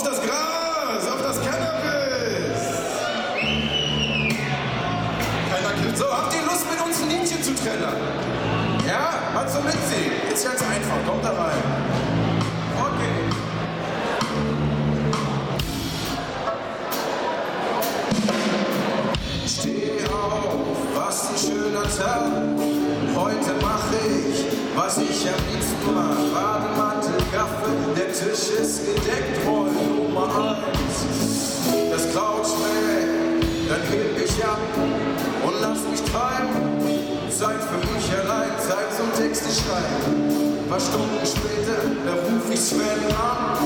Auf das Gras, auf das Cannabis! Keiner kippt. So, habt ihr Lust, mit uns ein Liedchen zu trällern? Ja? Mal zum Mitsingen. Ist ganz einfach, kommt da rein. Okay. Steh auf, was ein schöner Tag. Heute mache ich, was ich am liebsten mag. Bademantel, Kaffee, der Tisch ist gedeckt. Roll Nummer 1. Das Kraut schmeckt, dann heb ich ab und lass mich treiben. Zeit für mich allein, Zeit zum Texte schreiben. Paar Stunden später, da ruf ich Sven an.